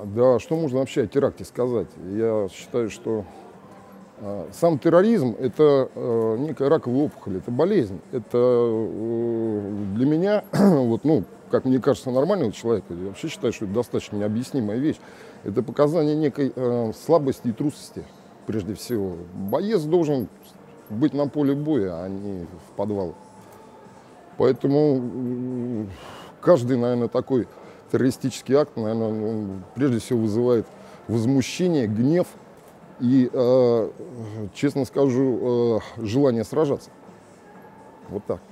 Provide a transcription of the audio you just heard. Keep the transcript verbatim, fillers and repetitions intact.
Да, что можно вообще о теракте сказать? Я считаю, что э, сам терроризм — это э, некая раковая опухоль, это болезнь. Это э, для меня, вот, ну, как мне кажется, нормального человека, я вообще считаю, что это достаточно необъяснимая вещь. Это показание некой э, слабости и трусости, прежде всего. Боец должен быть на поле боя, а не в подвалах. Поэтому м, каждый, наверное, такой террористический акт, наверное, он прежде всего вызывает возмущение, гнев и, э, честно скажу, э, желание сражаться. Вот так.